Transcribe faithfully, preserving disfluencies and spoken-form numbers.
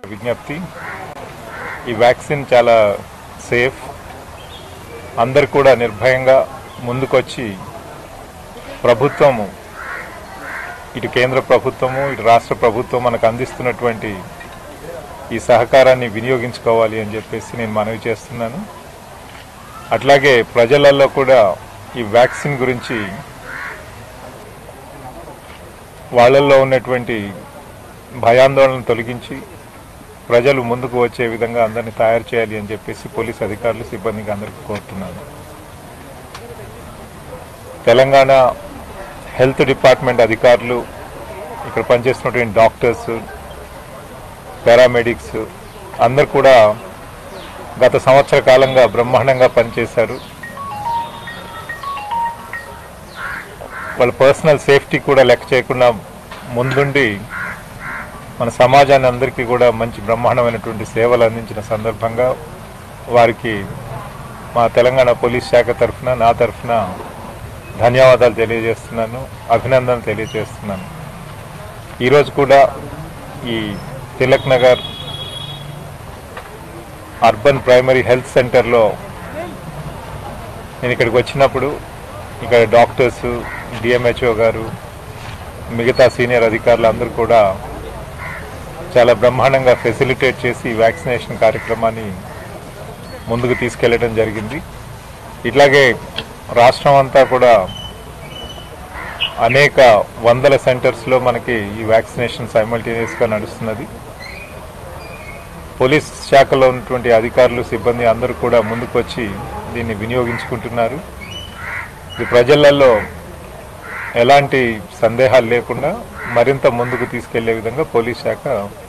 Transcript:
విజ్ఞప్తి, ఈ వ్యాక్సిన్ చాలా సేఫ్. అందరు కూడా నిర్భయంగా ముందుకొచ్చి ప్రభుత్వము, ఇటు కేంద్ర ప్రభుత్వము ఇటు రాష్ట్ర ప్రభుత్వం మనకు అందిస్తున్నటువంటి ఈ సహకారాన్ని వినియోగించుకోవాలి అని చెప్పేసి నేను మనవి చేస్తున్నాను. అట్లాగే ప్రజలలో కూడా ఈ వ్యాక్సిన్ గురించి వాళ్ళల్లో ఉన్నటువంటి భయాందోళనను తొలగించి ప్రజలు ముందుకు వచ్చే విధంగా అందరినీ తయారు చేయాలి అని చెప్పేసి పోలీస్ అధికారులు సిబ్బందికి అందరికీ కోరుతున్నాను. తెలంగాణ హెల్త్ డిపార్ట్మెంట్ అధికారులు, ఇక్కడ పనిచేస్తున్నటువంటి డాక్టర్స్, పారామెడిక్స్ అందరు కూడా గత సంవత్సర కాలంగా బ్రహ్మాండంగా పనిచేశారు. వాళ్ళ పర్సనల్ సేఫ్టీ కూడా లెక్క చేయకుండా ముందుండి మన సమాజాన్ని అందరికీ కూడా మంచి బ్రహ్మాండమైనటువంటి సేవలు అందించిన సందర్భంగా వారికి మా తెలంగాణ పోలీస్ శాఖ తరఫున, నా తరఫున ధన్యవాదాలు తెలియజేస్తున్నాను, అభినందనలు తెలియజేస్తున్నాను. ఈరోజు కూడా ఈ Tilak Nagar urban primary health సెంటర్లో నేను ఇక్కడికి వచ్చినప్పుడు ఇక్కడ డాక్టర్స్, డిఎంహెచ్ఓ గారు, మిగతా సీనియర్ అధికారులు అందరూ కూడా చాలా బ్రహ్మాండంగా ఫెసిలిటేట్ చేసి వ్యాక్సినేషన్ కార్యక్రమాన్ని ముందుకు తీసుకెళ్లడం జరిగింది. ఇట్లాగే రాష్ట్రం అంతా కూడా అనేక వందల సెంటర్స్లో మనకి ఈ వ్యాక్సినేషన్ సైమల్టేనియస్గా నడుస్తున్నది. పోలీస్ శాఖలో ఉన్నటువంటి అధికారులు, సిబ్బంది అందరూ కూడా ముందుకు వచ్చి దీన్ని వినియోగించుకుంటున్నారు. ఇది ప్రజలలో ఎలాంటి సందేహాలు లేకుండా మరింత ముందుకు తీసుకెళ్లే విధంగా పోలీస్ శాఖ